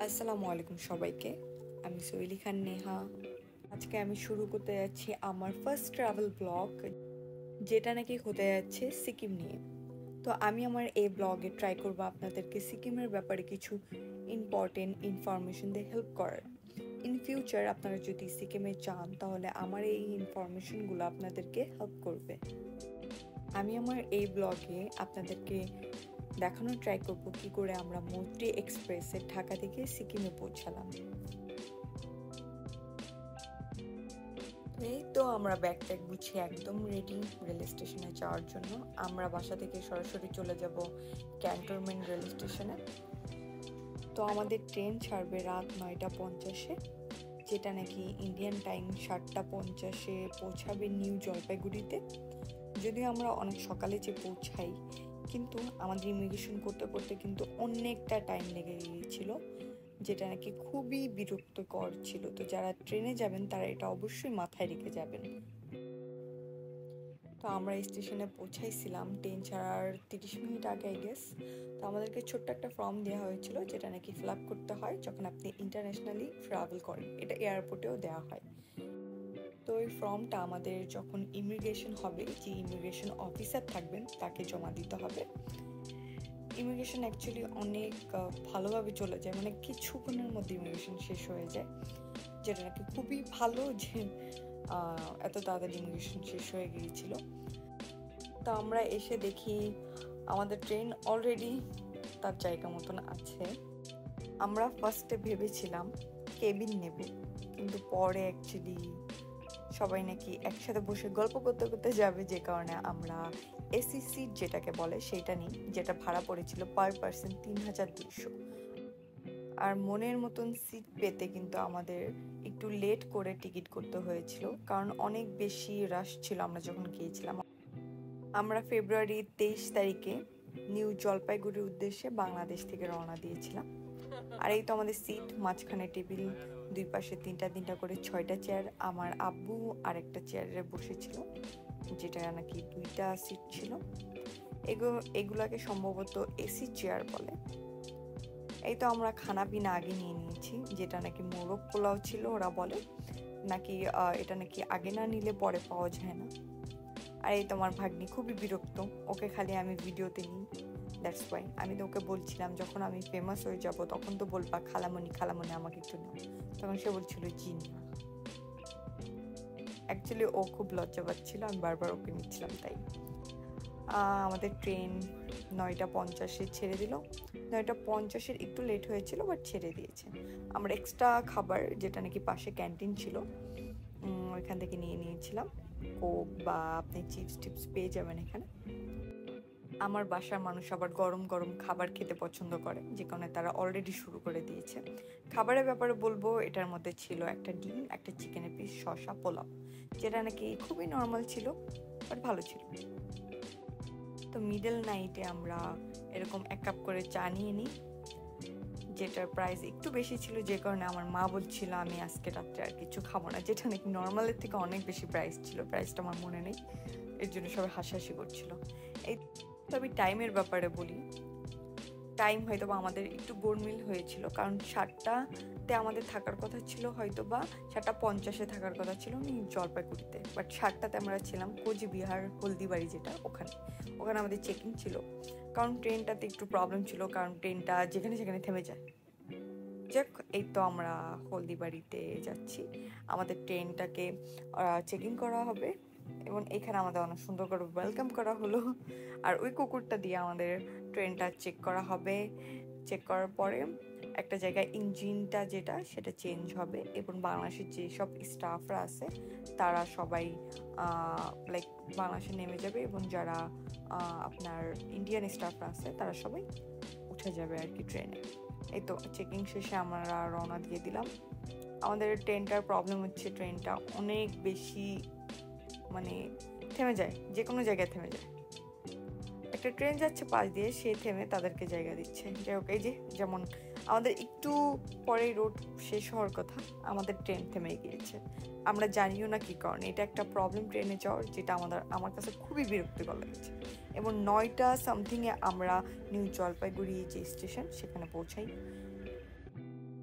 আসসালামু আলাইকুম সবাইকে। আমি সোহেলি খান নেহা। আজকে আমি শুরু করতে যাচ্ছি আমার ফার্স্ট ট্রাভেল ব্লগ, যেটা নাকি হতে যাচ্ছে সিকিম নিয়ে। তো আমি আমার এই ব্লগে ট্রাই করব আপনাদেরকে সিকিমের ব্যাপারে কিছু ইম্পর্টেন্ট ইনফরমেশন দিয়ে হেল্প করার। ইন ফিউচার আপনারা যদি সিকিমে যান তাহলে আমার এই ইনফরমেশনগুলো আপনাদেরকে হেল্প করবে। আমি আমার এই ব্লগে আপনাদেরকে দেখানোর ট্রাই করবো কি করে আমরা মিতালি এক্সপ্রেসে ঢাকা থেকে সিকিমে পৌঁছালাম। এই তো আমরা ব্যাগ গুছিয়ে একদম রেডি রেল স্টেশনে যাওয়ার জন্য। আমরা বাসা থেকে সরাসরি চলে যাব ক্যান্টনমেন্ট রেল স্টেশনে। তো আমাদের ট্রেন ছাড়বে রাত 9:50-এ, যেটা নাকি ইন্ডিয়ান টাইম 7:50-এ পৌঁছাবে নিউ জলপাইগুড়িতে। যদিও আমরা অনেক সকালে যে পৌঁছাই, কিন্তু আমাদের ইমিগ্রেশন করতে করতে কিন্তু অনেকটা টাইম লেগে গিয়েছিল, যেটা নাকি খুবই বিরক্তকর ছিল। তো যারা ট্রেনে যাবেন তারা এটা অবশ্যই মাথায় রেখে যাবেন। তো আমরা স্টেশনে পৌঁছাইছিলাম ট্রেন ছাড়ার 30 মিনিট আগে আই গেস। তো আমাদেরকে ছোট্ট একটা ফর্ম দেওয়া হয়েছিল, যেটা নাকি ফিল আপ করতে হয় যখন আপনি ইন্টারন্যাশনালি ট্রাভেল করেন। এটা এয়ারপোর্টেও দেওয়া হয়। তো এই ফর্মটা আমাদের যখন ইমিগ্রেশন হবে, যে ইমিগ্রেশন অফিসার থাকবেন তাকে জমা দিতে হবে। ইমিগ্রেশন অ্যাকচুয়ালি অনেক ভালোভাবে চলে যায়, মানে কিছুক্ষণের মধ্যে ইমিগ্রেশন শেষ হয়ে যায়, যেটা নাকি খুবই ভালো যে এত তাড়াতাড়ি ইমিগ্রেশন শেষ হয়ে গিয়েছিল। তো আমরা এসে দেখি আমাদের ট্রেন অলরেডি তার জায়গা মতন আছে। আমরা ফার্স্টে ভেবেছিলাম কেবিন নেব, কিন্তু পরে অ্যাকচুয়ালি সবাই নাকি একসাথে বসে গল্প করতে করতে যাবে, যে কারণে আমরা এসি সিট যেটাকে বলে সেইটা নিই, যেটা ভাড়া পড়েছিল পার পার্সন 3200। আর মনের মতন সিট পেতে কিন্তু আমাদের একটু লেট করে টিকিট করতে হয়েছিল, কারণ অনেক বেশি রাশ ছিল আমরা যখন গিয়েছিলাম। আমরা ফেব্রুয়ারি 23 তারিখে নিউ জলপাইগুড়ির উদ্দেশ্যে বাংলাদেশ থেকে রওনা দিয়েছিলাম। আর এই তো আমাদের সিট, মাঝখানে টেবিল, দুই পাশে তিনটা করে 6টা চেয়ার। আমার আব্বু আর একটা চেয়ারে বসেছিল, যেটা নাকি 2টা সিট ছিল। এগুলাকে সম্ভবত এসি চেয়ার বলে। এই তো আমরা খানা পিনা আগে নিয়ে নিয়েছি, যেটা নাকি মোরগ পোলাও ছিল। ওরা বলে নাকি এটা নাকি আগে না নিলে পরে পাওয়া যায় না। আর এই তো আমার ভাগ্নি খুবই বিরক্ত, ওকে খালি আমি ভিডিওতে নিই। দ্যাটস ওয়াই আমি তো ওকে বলছিলাম যখন আমি ফেমাস হয়ে যাব তখন তো বলবা খালামণি খালামণি আমাকে একটু নাও। তখন সে বলছিল জি না। অ্যাকচুয়ালি ও খুব লজ্জা পাচ্ছিল, আমি বারবার ওকে নিচ্ছিলাম। তাই আমাদের ট্রেন 9:50-এ ছেড়ে দিল। 9:50-এর একটু লেট হয়েছিল, বাট ছেড়ে দিয়েছে। আমরা এক্সট্রা খাবার, যেটা নাকি পাশে ক্যান্টিন ছিল, ওইখান থেকে নিয়ে নিয়েছিলাম। কোক বা আপনি চিপস টিপস পেয়ে যাবেন এখানে। আমার বাসার মানুষ আবার গরম গরম খাবার খেতে পছন্দ করে, যে কারণে তারা অলরেডি শুরু করে দিয়েছে। খাবারের ব্যাপারে বলবো, এটার মধ্যে ছিল একটা ডিম, একটা চিকেনের পিস, শসা, পোলাও, যেটা নাকি খুবই নর্মাল ছিল, বাট ভালো ছিল। তো মিডল নাইটে আমরা এরকম 1 কাপ করে চা নিয়ে নিই, যেটার প্রাইস একটু বেশি ছিল, যে কারণে আমার মা বলছিল আমি আজকে রাত্রে আর কিছু খাবো না, যেটা নাকি নর্মালের থেকে অনেক বেশি প্রাইস ছিল। প্রাইসটা আমার মনে নেই, এর জন্য সবাই হাসাহাসি করছিল। এই তো আমি টাইমের ব্যাপারে বলি, টাইম হয়তো বা আমাদের একটু গোলমিল হয়েছিল, কারণ 7টাতে আমাদের থাকার কথা ছিল, হয়তো বা 7:50-এ থাকার কথা ছিল জলপাইগুড়িতে, বাট 7টাতে আমরা ছিলাম কোচবিহার হলদিবাড়ি, যেটা ওখানে আমাদের চেকিং ছিল। কারণ ট্রেনটাতে একটু প্রবলেম ছিল, কারণ ট্রেনটা যেখানে সেখানে থেমে যায়। যাক, এই তো আমরা হলদিবাড়িতে যাচ্ছি। আমাদের ট্রেনটাকে চেকিং করা হবে, এবং এখানে আমাদের অনেক সুন্দর করে ওয়েলকাম করা হলো। আর ওই কুকুরটা দিয়ে আমাদের ট্রেনটা চেক করা হবে। চেক করার পরে একটা জায়গায় ইঞ্জিনটা যেটা সেটা চেঞ্জ হবে, এবং বাংলাদেশের যেসব স্টাফরা আছে তারা সবাই লাইক বাংলাদেশে নেমে যাবে, এবং যারা আপনার ইন্ডিয়ান স্টাফরা আছে তারা সবাই উঠে যাবে আর কি ট্রেনে। এই তো চেকিং শেষে আমরা রওনা দিয়ে দিলাম। আমাদের ট্রেনটার প্রবলেম হচ্ছে, ট্রেনটা অনেক বেশি মানে থেমে যায়, যে কোনো জায়গায় থেমে যায়। একটা ট্রেন যাচ্ছে পাশ দিয়ে, সে থেমে তাদেরকে জায়গা দিচ্ছে। যাই হোক, এই যে যেমন আমাদের একটু পরে রোড শেষ হওয়ার কথা, আমাদের ট্রেন থেমে গিয়েছে। আমরা জানিও না কি কারণে। এটা একটা প্রবলেম ট্রেনে যাওয়ার, যেটা আমার কাছে খুবই বিরক্তিকর লেগেছে। এবং 9টা সামথিংয়ে আমরা নিউ জলপাইগুড়ি যে স্টেশন সেখানে পৌঁছাই।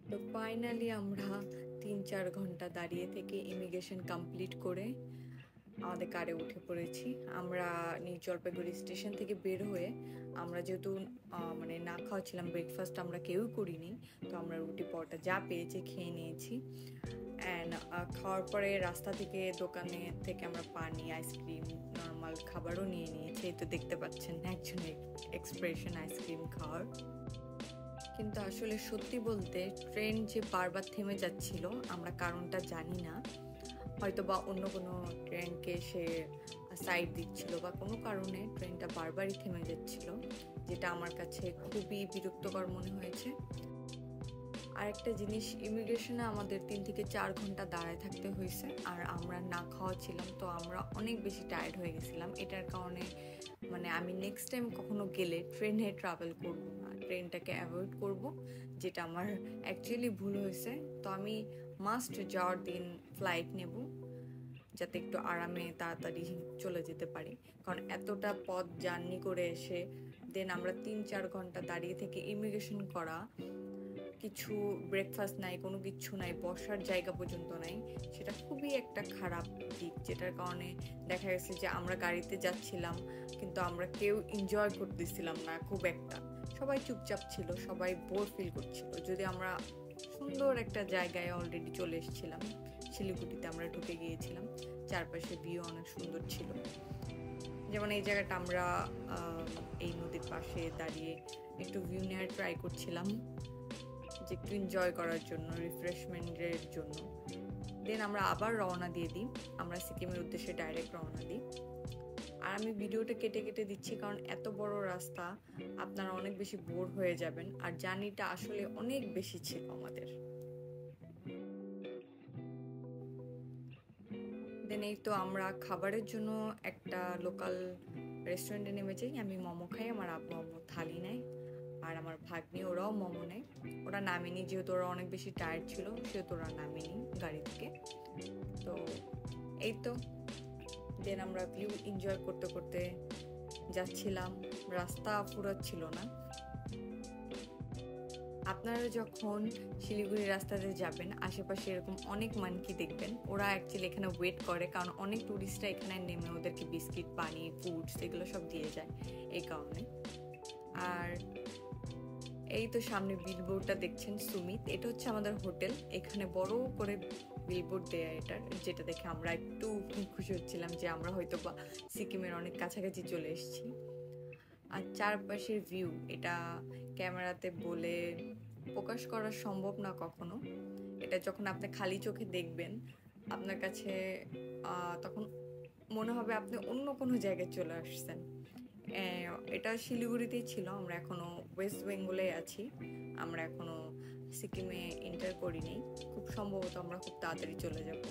তো ফাইনালি আমরা 3-4 ঘন্টা দাঁড়িয়ে থেকে ইমিগ্রেশন কমপ্লিট করে আমাদের কারে উঠে পড়েছি। আমরা নিউ জলপাইগুড়ি স্টেশন থেকে বের হয়ে আমরা যেহেতু মানে না খাওয়া ছিলাম, ব্রেকফাস্ট আমরা কেউই করিনি, তো আমরা রুটি পরোটা যা পেয়েছি খেয়ে নিয়েছি। অ্যান্ড খাওয়ার পরে রাস্তা থেকে দোকানে থেকে আমরা পানি, আইসক্রিম, নর্মাল খাবারও নিয়ে নিয়েছি। এই তো দেখতে পাচ্ছেন একজনের এক্সপ্রেশন আইসক্রিম খাওয়ার। কিন্তু আসলে সত্যি বলতে ট্রেন যে বারবার থেমে যাচ্ছিল আমরা কারণটা জানি না, হয়তো বা অন্য কোনো ট্রেনকে সে সাইড দিচ্ছিল বা কোনো কারণে ট্রেনটা বারবারই থেমে যাচ্ছিল, যেটা আমার কাছে খুবই বিরক্তকর মনে হয়েছে। আর একটা জিনিস, ইমিগ্রেশনে আমাদের 3 থেকে 4 ঘন্টা দাঁড়ায় থাকতে হয়েছে, আর আমরা না খাওয়া ছিলাম, তো আমরা অনেক বেশি টায়ার্ড হয়ে গেছিলাম। এটার কারণে মানে আমি নেক্সট টাইম কখনো গেলে ট্রেনে ট্রাভেল করব না, ট্রেনটাকে অ্যাভয়েড করব, যেটা আমার অ্যাকচুয়ালি ভুল হয়েছে। তো আমি মাস্ট যাওয়ার দিন ফ্লাইট নেব, যাতে একটু আরামে তাড়াতাড়ি চলে যেতে পারি। কারণ এতটা পথ জার্নি করে এসে দেন আমরা 3-4 ঘন্টা দাঁড়িয়ে থেকে ইমিগ্রেশন করা, কিছু ব্রেকফাস্ট নাই, কোনো কিছু নাই, বসার জায়গা পর্যন্ত নাই, সেটা খুবই একটা খারাপ দিক। যেটার কারণে দেখা গেছে যে আমরা গাড়িতে যাচ্ছিলাম কিন্তু আমরা কেউ এনজয় করতেছিলাম না খুব একটা, সবাই চুপচাপ ছিল, সবাই বোর ফিল করছিল। যদি আমরা সুন্দর একটা জায়গায় অলরেডি চলে এসেছিলাম, শিলিগুড়িতে আমরা ঢুকে গিয়েছিলাম, চারপাশে ভিউ অনেক সুন্দর ছিল। যেমন এই জায়গাটা আমরা এই নদীর পাশে দাঁড়িয়ে একটু ভিউ নেওয়ার ট্রাই করছিলাম, যে একটু এনজয় করার জন্য, রিফ্রেশমেন্টের জন্য। দেন আমরা আবার রওনা দিয়ে দিই, আমরা সিকিমের উদ্দেশ্যে ডাইরেক্ট রওনা দিই। আর আমি ভিডিওটা কেটে কেটে দিচ্ছি কারণ এত বড় রাস্তা আপনারা অনেক বেশি বোর হয়ে যাবেন, আর জার্নিটা আসলে অনেক বেশি ছিল আমাদের। দেন এই তো আমরা খাবারের জন্য একটা লোকাল রেস্টুরেন্টে নেমে যাই। আমি মোমো খাই, আমার আব্বু আম্মু থালি নেয়, আর আমার ভাগ্নি ওরাও মোমো নেয়। ওরা নামেনি, যেহেতু ওরা অনেক বেশি টায়ার্ড ছিল সেহেতু ওরা নামেনি গাড়ি থেকে। তো এই তো দেন আমরা ভিউ এনজয় করতে করতে যাচ্ছিলাম, রাস্তা ফুরাচ্ছিল না। আপনারা যখন শিলিগুড়ি রাস্তাতে যাবেন আশেপাশে এরকম অনেক মানকি দেখবেন, ওরা অ্যাকচুয়ালি এখানে ওয়েট করে, কারণ অনেক টুরিস্টরা এখানে নেমে ওদেরকে বিস্কিট, পানি, ফুডস এগুলো সব দিয়ে যায় এই কারণে। আর এই তো সামনে বিলবোর্ডটা দেখছেন সুমিত, এটা হচ্ছে আমাদের হোটেল। এখানে বড় করে বিলবোর্ড দেয়া এটার, যেটা দেখে আমরা একটু খুশি হচ্ছিলাম যে আমরা হয়তো বা সিকিমের অনেক কাছাকাছি চলে এসেছি। আর চারপাশের ভিউ এটা ক্যামেরাতে বলে প্রকাশ করা সম্ভব না কখনো। এটা যখন আপনি খালি চোখে দেখবেন আপনার কাছে তখন মনে হবে আপনি অন্য কোনো জায়গায় চলে আসছেন। এটা শিলিগুড়িতেই ছিল, আমরা এখনো ওয়েস্ট বেঙ্গলে আছি, আমরা এখনো সিকিমে এন্টার করিনি। খুব সম্ভবত আমরা খুব তাড়াতাড়ি চলে যাব।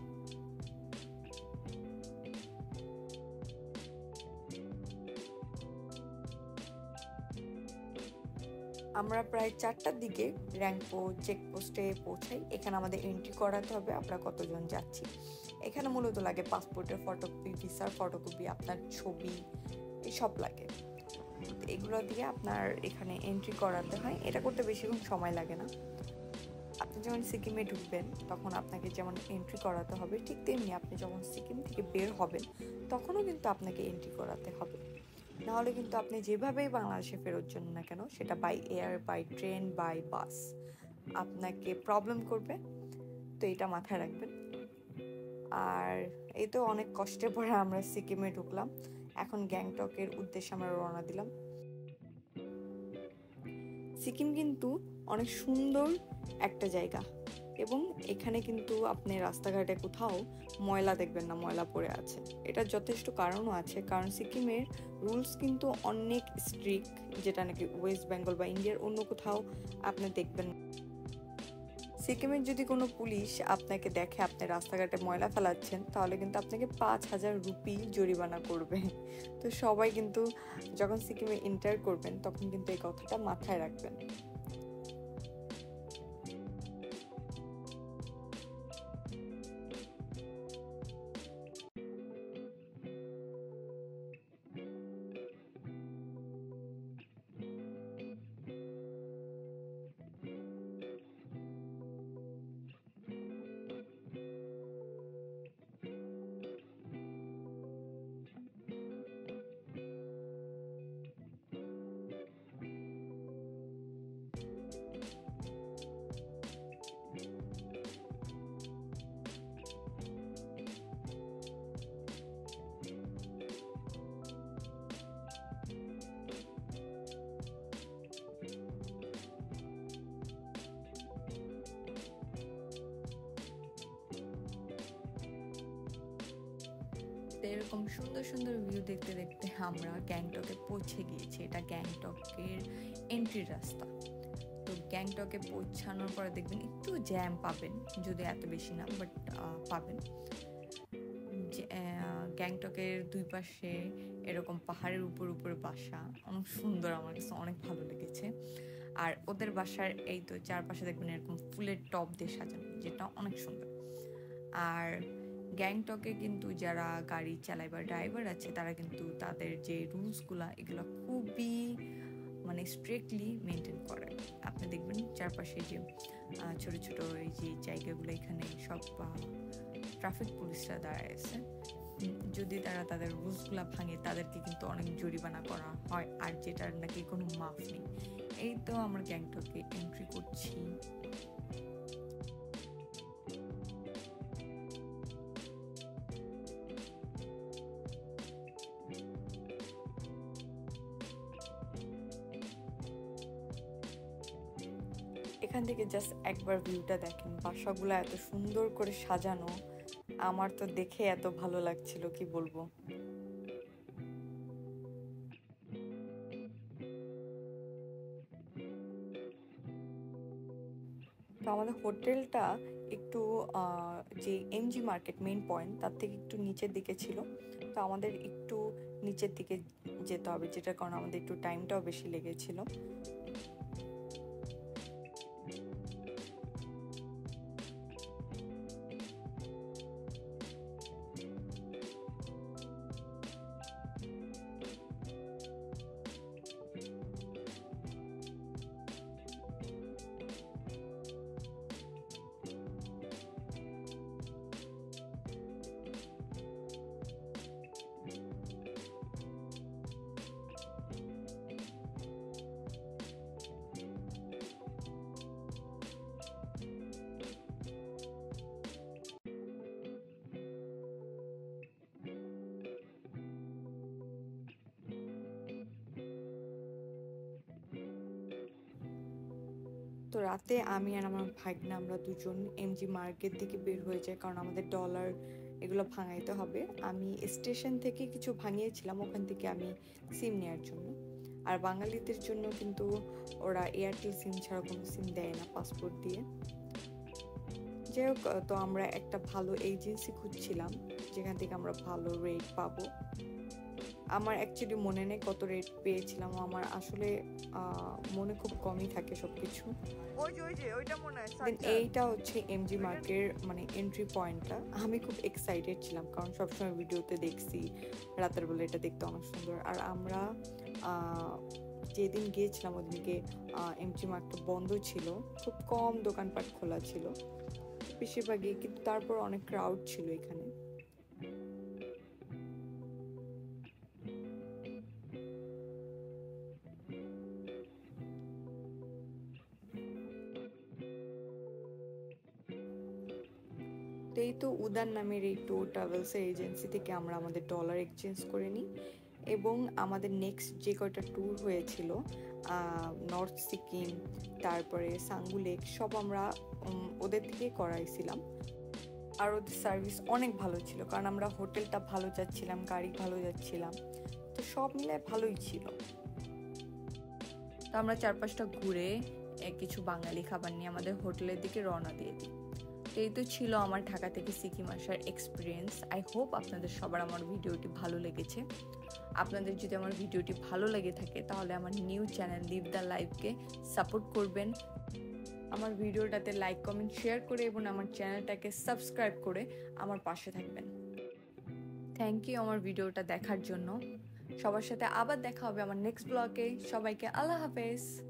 আমরা প্রায় 4টার দিকে র্যাংপো চেকপোস্টে পৌঁছাই। এখানে আমাদের এন্ট্রি করাতে হবে আমরা কতজন যাচ্ছি। এখানে মূলত লাগে পাসপোর্টের ফটোকপি, ভিসার ফটোকপি, আপনার ছবি, এসব লাগে। এগুলো দিয়ে আপনার এখানে এন্ট্রি করাতে হয়। এটা করতে বেশিক্ষণ সময় লাগে না। আপনি যখন সিকিমে ঢুকবেন তখন আপনাকে যেমন এন্ট্রি করাতে হবে, ঠিক তেমনি আপনি যখন সিকিম থেকে বের হবেন তখনও কিন্তু আপনাকে এন্ট্রি করাতে হবে। নাহলে কিন্তু আপনি যেভাবেই বাংলাদেশে ফেরত যান না কেন, সেটা by air, by train, by bus, আপনাকে প্রবলেম করবে। তো এটা মাথায় রাখবেন। আর এই তো অনেক কষ্টের পরে আমরা সিকিমে ঢুকলাম। এখন গ্যাংটকের উদ্দেশ্যে আমরা রওনা দিলাম। সিকিম কিন্তু অনেক সুন্দর একটা জায়গা, এবং এখানে কিন্তু আপনি রাস্তাঘাটে কোথাও ময়লা দেখবেন না, ময়লা পড়ে আছে। এটার যথেষ্ট কারণও আছে, কারণ সিকিমের রুলস কিন্তু অনেক স্ট্রিক্ট, যেটা নাকি ওয়েস্ট বেঙ্গল বা ইন্ডিয়ার অন্য কোথাও আপনি দেখবেন। সিকিমের যদি কোনো পুলিশ আপনাকে দেখে আপনি রাস্তাঘাটে ময়লা ফেলাচ্ছেন, তাহলে কিন্তু আপনাকে 5,000 রুপি জরিমানা করবে। তো সবাই কিন্তু যখন সিকিমে এন্টার করবেন তখন কিন্তু এই কথাটা মাথায় রাখবেন। তো এরকম সুন্দর সুন্দর ভিউ দেখতে দেখতে আমরা গ্যাংটকে পৌঁছে গিয়েছি। এটা গ্যাংটকের এন্ট্রি রাস্তা। তো গ্যাংটকে পৌঁছানোর পরে দেখবেন একটু জ্যাম পাবেন, যদি এত বেশি না, বাট পাবেন। গ্যাংটকের দুই পাশে এরকম পাহাড়ের উপর উপরে বাসা, অনেক সুন্দর, আমার কাছে অনেক ভালো লেগেছে। আর ওদের বাসার এই তো চারপাশে দেখবেন এরকম ফুলের টব দিয়ে সাজানো, যেটা অনেক সুন্দর। আর গ্যাংটকে কিন্তু যারা গাড়ি চালায় বা ড্রাইভার আছে, তারা কিন্তু তাদের যে রুলসগুলো এগুলো খুবই মানে স্ট্রিক্টলি মেনটেন করে। আপনি দেখবেন চারপাশে যে ছোট ছোট এই যে জায়গাগুলো, এখানে সব ট্রাফিক পুলিশরা দাঁড়ায় আছে। যদি তারা তাদের রুলসগুলো ভাঙে, তাদেরকে কিন্তু অনেক জরিমানা করা হয়, আর যেটার নাকি কোনো মাফ নেই। এই তো আমরা গ্যাংটকে এন্ট্রি করছি। এখান থেকে জাস্ট একবার ভিউটা দেখেন, বাসাগুলো এত সুন্দর করে সাজানো, আমার তো দেখে এত ভালো লাগছিল, কি বলবো। তো আমাদের হোটেলটা একটু যে এমজি মার্কেট মেইন পয়েন্ট, তার থেকে একটু নিচের দিকে ছিল। তো আমাদের একটু নিচের দিকে যেতে হবে, যেটার কারণে আমাদের একটু টাইমটাও বেশি লেগেছিল। তো রাতে আমি আর আমার ভাগ্না, আমরা দুজন এমজি মার্কেট দিকে বের হয়ে যাই, কারণ আমাদের ডলার এগুলো ভাঙাইতে হবে। আমি স্টেশন থেকে কিছু ভাঙিয়েছিলাম, ওখান থেকে আমি সিম নেওয়ার জন্য। আর বাঙালিদের জন্য কিন্তু ওরা এয়ারটেল সিম ছাড়া কোনো সিম দেয় না পাসপোর্ট দিয়ে। যাই হোক, তো আমরা একটা ভালো এজেন্সি খুঁজছিলাম যেখান থেকে আমরা ভালো রেট পাবো। আমার অ্যাকচুয়ালি মনে নেই কত রেট পেয়েছিলাম, আমার আসলে মনে খুব কমই থাকে সবকিছু। এইটা হচ্ছে এমজি মার্কের মানে এন্ট্রি পয়েন্টটা। আমি খুব এক্সাইটেড ছিলাম, কারণ সবসময় ভিডিওতে দেখছি রাতের বেলা এটা দেখতে অনেক সুন্দর। আর আমরা যেদিন গিয়েছিলাম ওদিনকে এমজি মার্কেটটা বন্ধ ছিল, খুব কম দোকানপাট খোলা ছিল বেশিরভাগই, কিন্তু তারপর অনেক ক্রাউড ছিল এখানে। এই তো উদান নামের এই ট্যুর ট্রাভেলস এজেন্সি থেকে আমরা আমাদের ডলার এক্সচেঞ্জ করে নিই, এবং আমাদের নেক্সট যে কয়টা ট্যুর হয়েছিল নর্থ সিকিম, তারপরে সাঙ্গু লেক, সব আমরা ওদের থেকে করাইছিলাম। আর ওদের সার্ভিস অনেক ভালো ছিল, কারণ আমরা হোটেলটা ভালো যাচ্ছিলাম, গাড়ি ভালো যাচ্ছিলাম, তো সব মিলে ভালোই ছিল। তো আমরা চারপাশটা ঘুরে কিছু বাঙালি খাবার নিয়ে আমাদের হোটেলের দিকে রওনা দিয়ে দিই। এই তো ছিল আমার ঢাকা থেকে সিকিম আসার এক্সপিরিয়েন্স। আই হোপ আপনাদের সবার আমার ভিডিওটি ভালো লেগেছে। আপনাদের যদি আমার ভিডিওটি ভালো লেগে থাকে, তাহলে আমার নিউ চ্যানেল লিভ দ্য লাইফকে সাপোর্ট করবেন। আমার ভিডিওটাতে লাইক, কমেন্ট, শেয়ার করে এবং আমার চ্যানেলটাকে সাবস্ক্রাইব করে আমার পাশে থাকবেন। থ্যাংক ইউ আমার ভিডিওটা দেখার জন্য। সবার সাথে আবার দেখা হবে আমার নেক্সট ব্লগে। সবাইকে আল্লাহ হাফেজ।